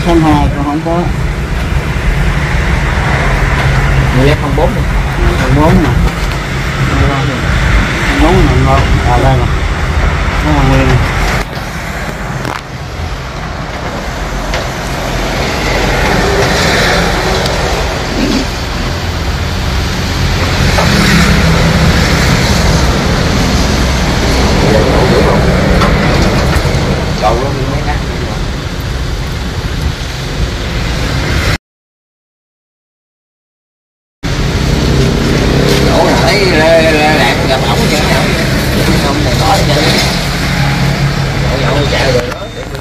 Thanh Hà còn không có. 1004 đi. 04 nè. 04 nè ngon. À đây nè. Nó là nguyên nè. Cầu luôn mấy cái. Ủa là thấy lạc gặp ổng chứ không này nói chứ. Ổng chạy rồi đó.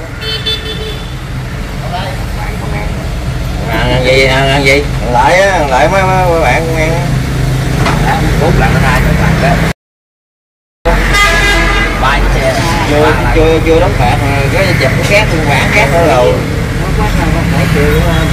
Ăn gì ăn gì? Lại mấy bạn con ăn. Đã cút lại nó ra cho bạn đó. Bay xe chưa đóng phạt mà cái chụp cái cát luôn bản cát nữa rồi. Nó quá sao không phải chịu đúng không?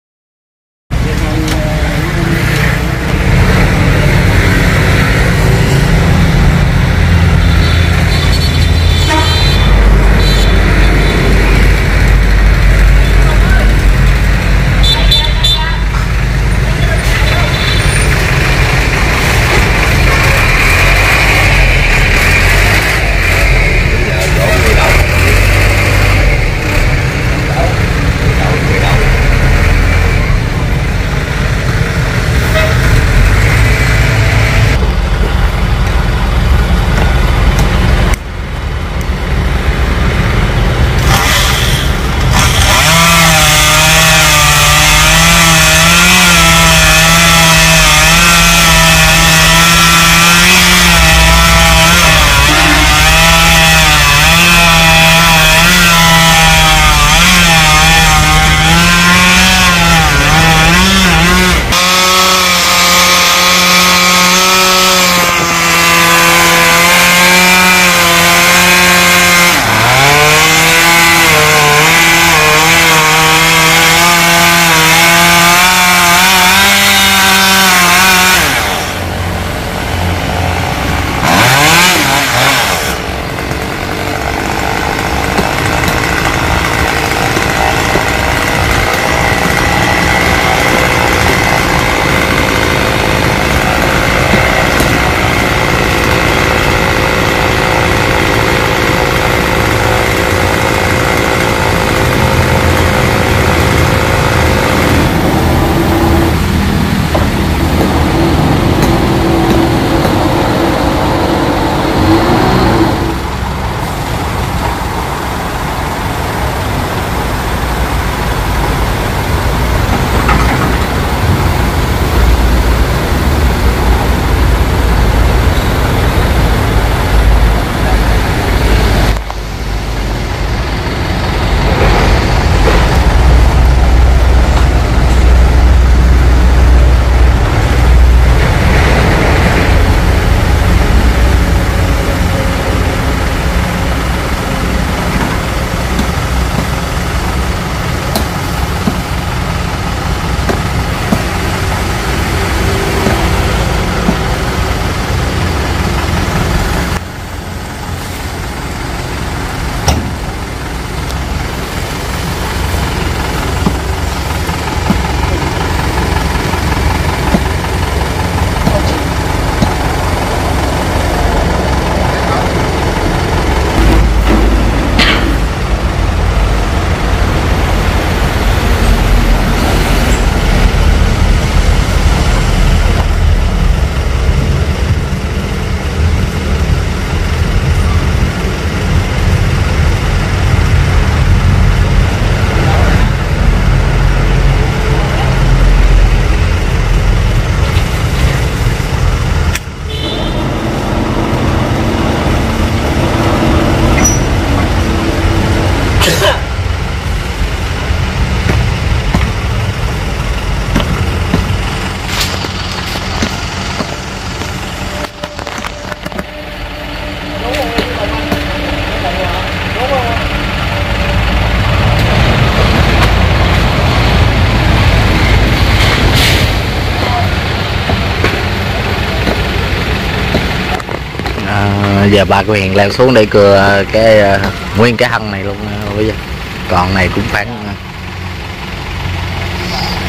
Giờ ba của Hiền leo xuống để cưa cái nguyên cái thân này luôn bây giờ. Còn này cũng khoảng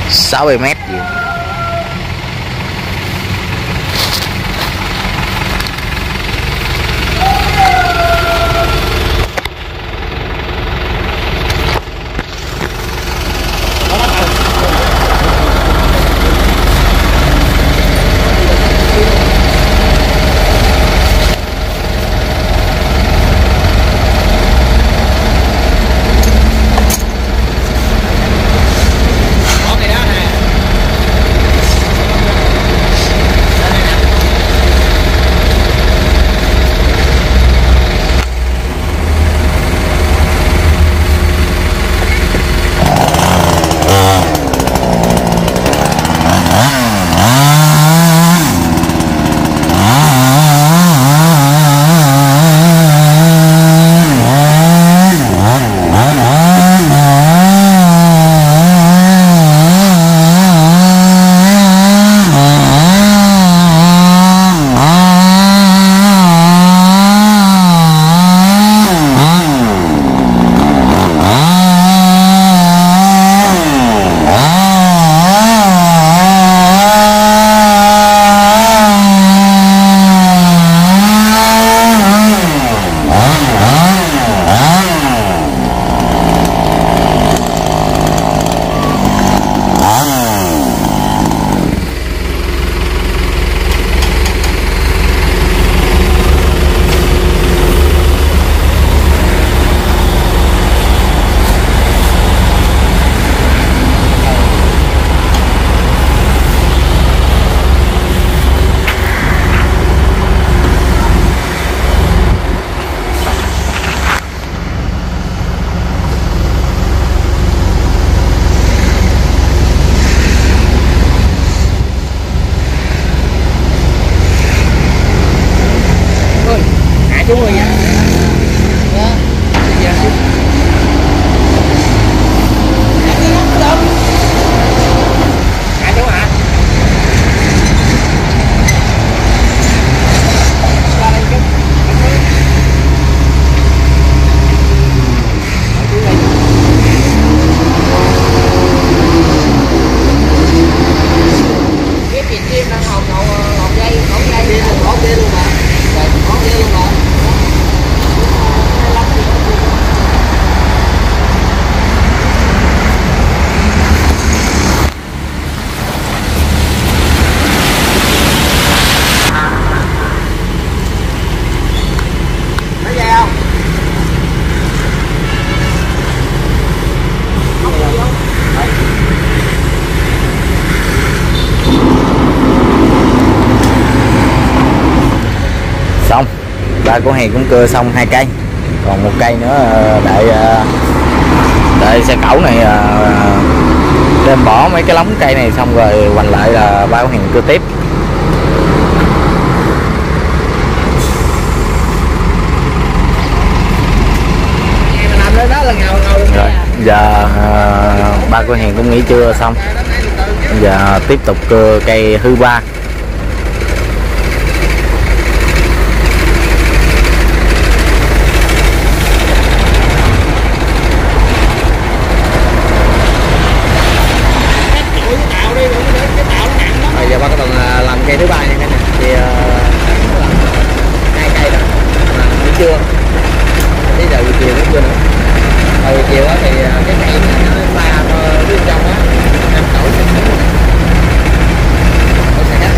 60 m gì. Đúng rồi. Xong, ba của Hiền cũng cưa xong 2 cây, còn 1 cây nữa đợi xe cẩu này đem bỏ mấy cái lóng cây này xong rồi hoành lại là ba của Hiền cưa tiếp. Rồi giờ ba của Hiền cũng nghỉ trưa xong, giờ tiếp tục cưa cây thứ 3. Giờ ba có tuần làm cây thứ 3 nha cả nhà, thì 2 cây đó mà buổi trưa tới giờ buổi chiều cũng chưa nữa. Hồi buổi chiều thì cái cây nó pha bên trong á 5 cẩu sẽ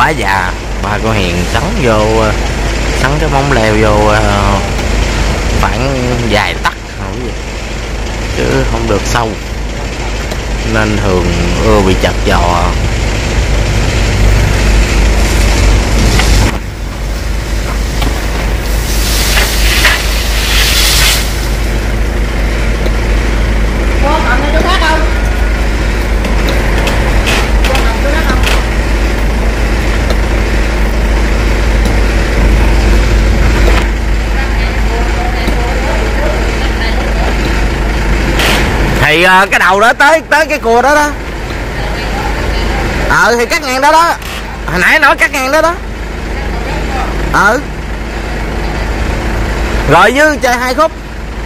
quá già. Ba cô Hiền sắn vô, sắn cái móng leo vô khoảng vài tấc chứ không được sâu, nên thường ưa bị chật giò. Thì cái đầu đó tới cái cua đó đó. Thì cắt ngang đó đó. Hồi nãy nói cắt ngang đó đó. Rồi với chơi 2 khúc.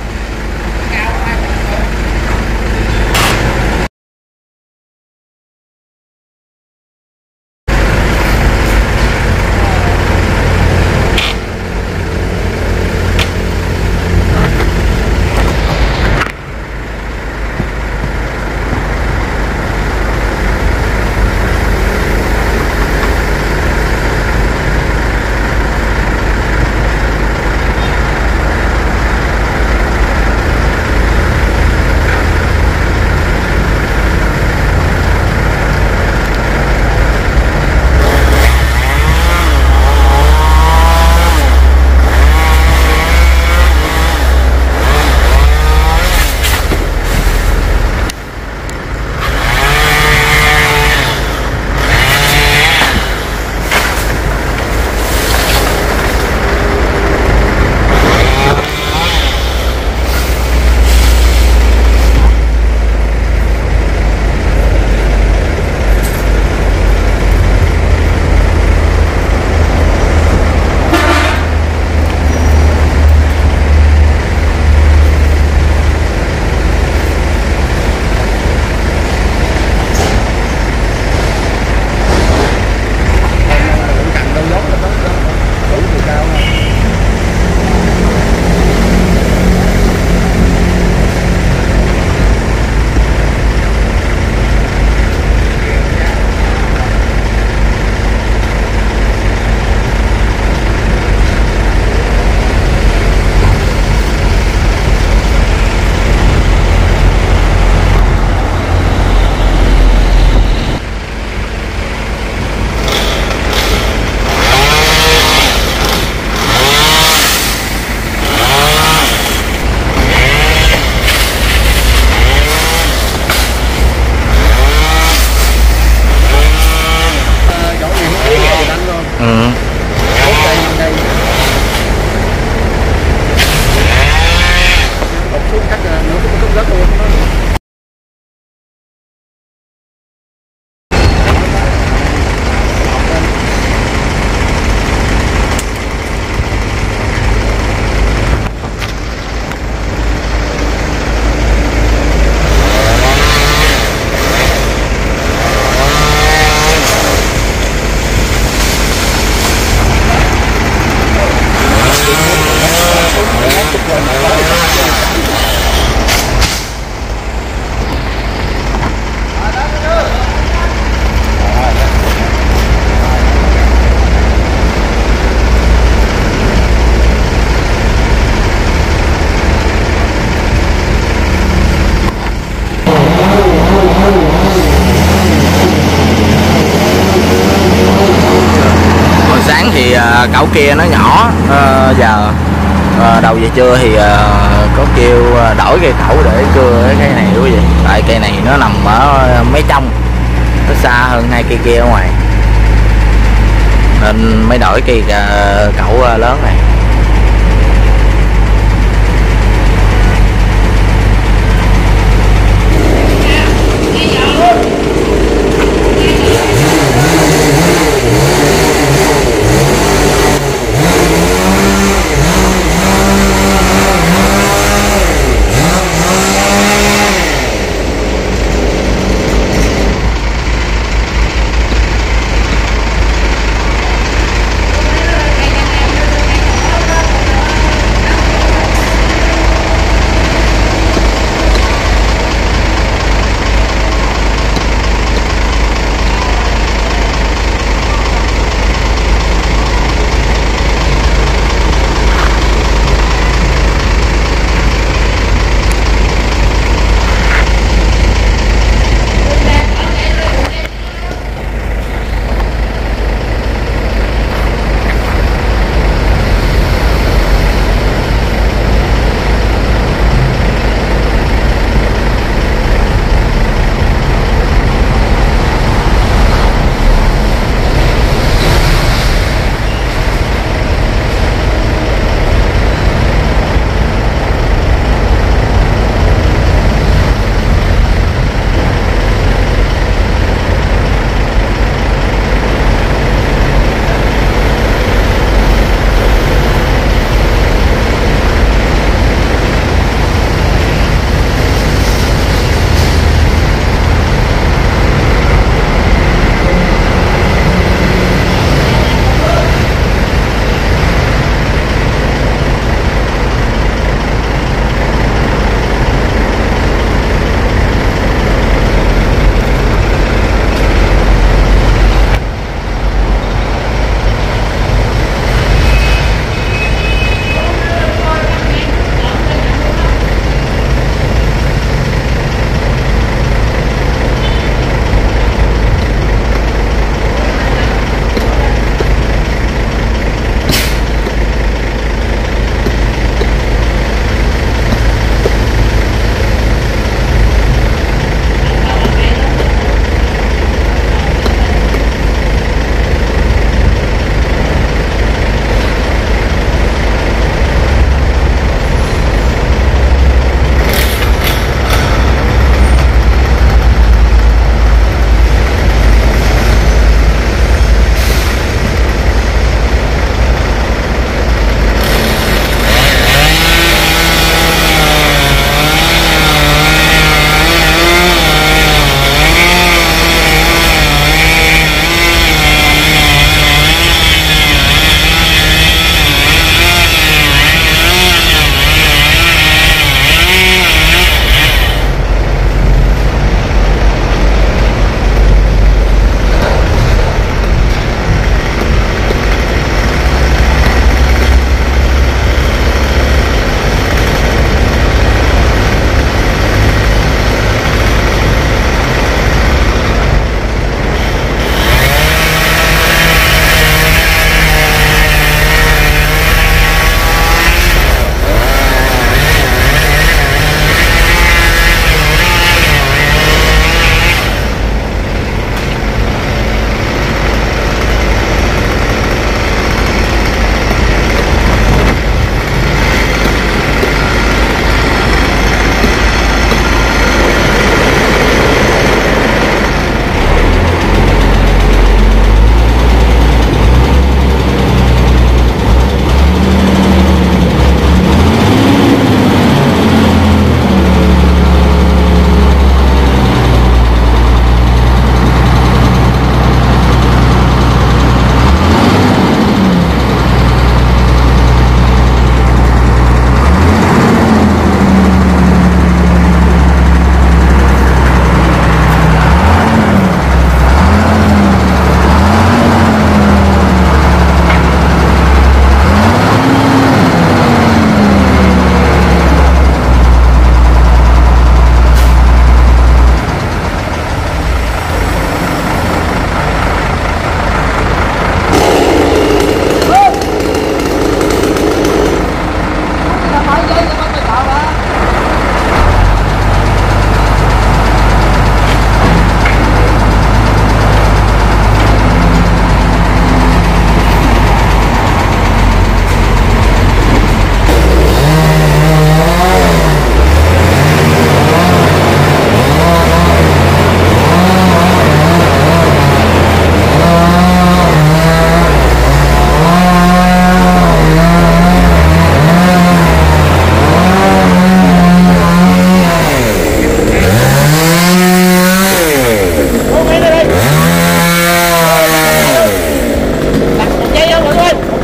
Cậu kia nó nhỏ, giờ đầu giờ trưa thì có kêu đổi cây cẩu để cưa cái cây này quý vị, tại cây này nó nằm ở mấy trong, nó xa hơn 2 cây kia ở ngoài nên mới đổi cây cẩu lớn này.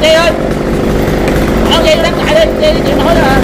dây ơi, bỏ dây đánh lại đi, dây chịu nói là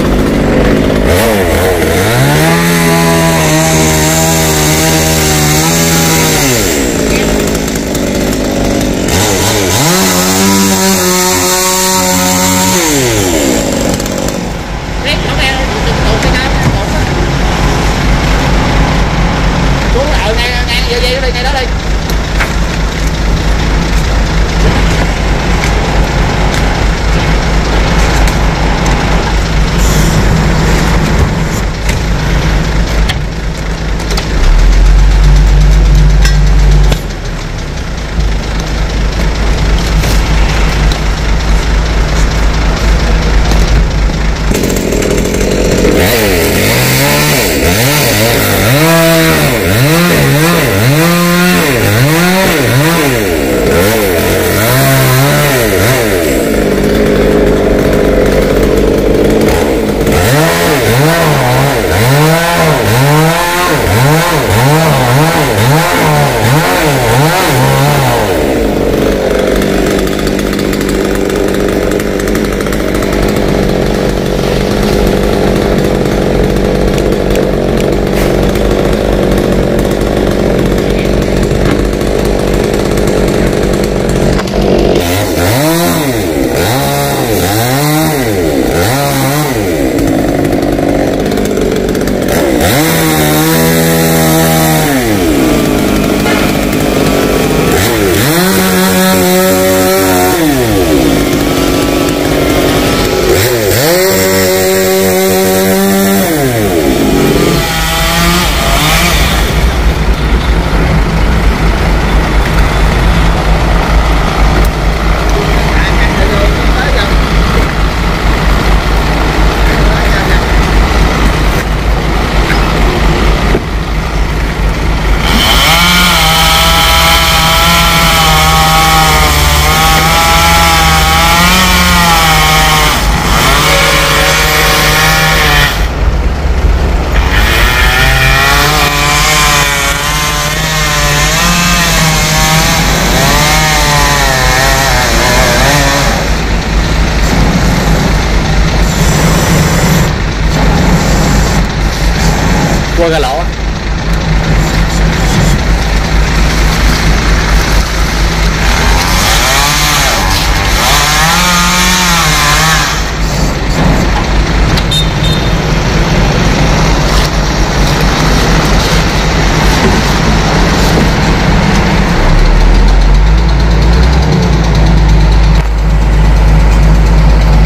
qua ga lỗ.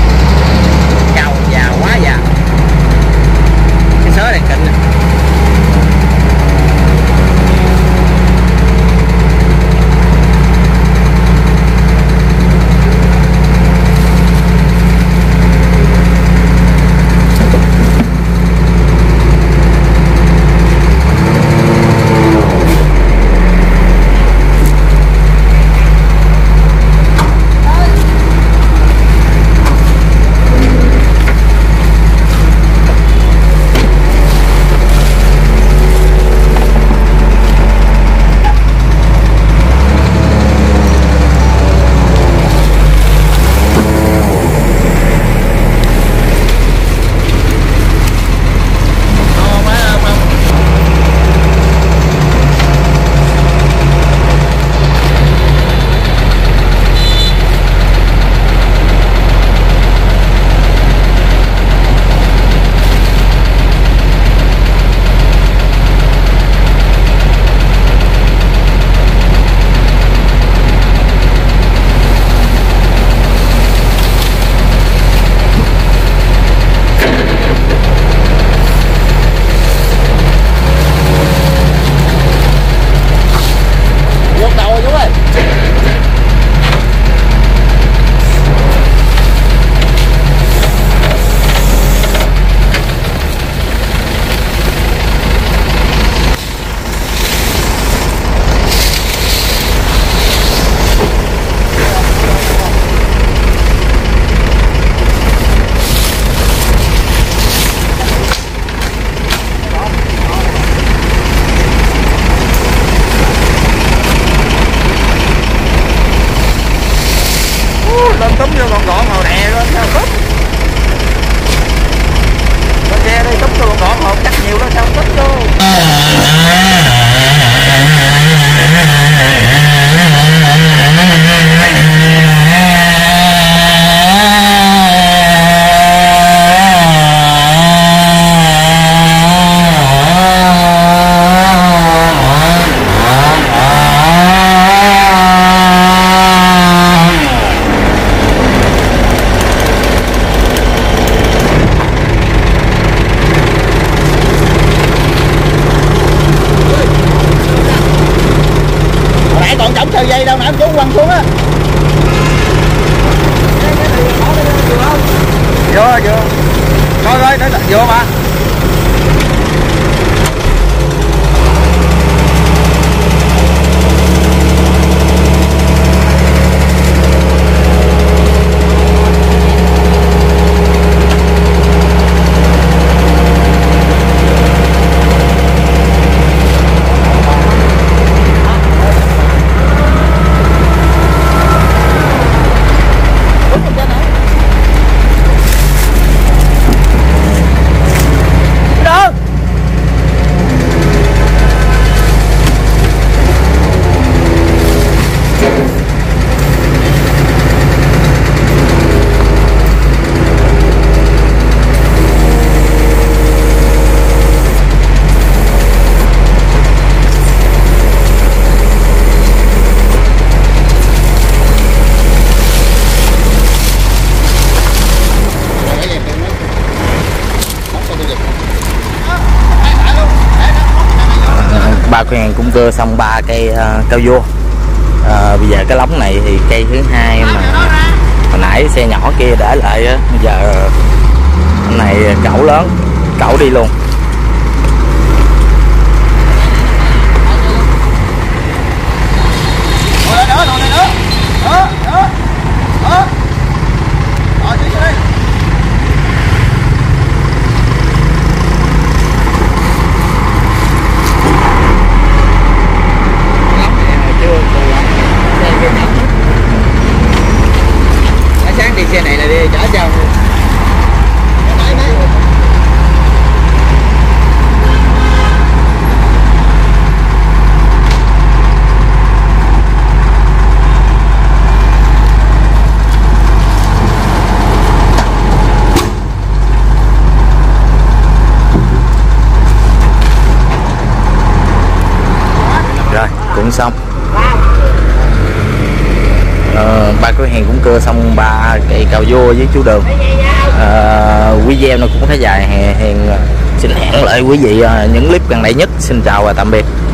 Già quá già, cái sớ này kinh. lên túm vô gọn gọn màu đè lên sao cúp. Bên kia đây túm vô gọn gọn hột chắc nhiều đó sao cúp vô. Còn trống sợi dây đâu nãy chú quăng xuống á. Vừa coi coi đó là vừa mà. Ba cửa hàng cũng cưa xong 3 cây cao vua. Bây giờ cái lóng này thì cây thứ hai mà hồi nãy xe nhỏ kia để lại á, bây giờ cái này cẩu lớn, cẩu đi luôn. Sáng đi xe này là đi chở chồng. Rồi cũng xong. Ba cửa hàng cũng cưa xong 3 cây cào vua với chú Đường. Video nó cũng khá dài, hẹn xin hẹn lại quý vị những clip gần đây nhất. Xin chào và tạm biệt.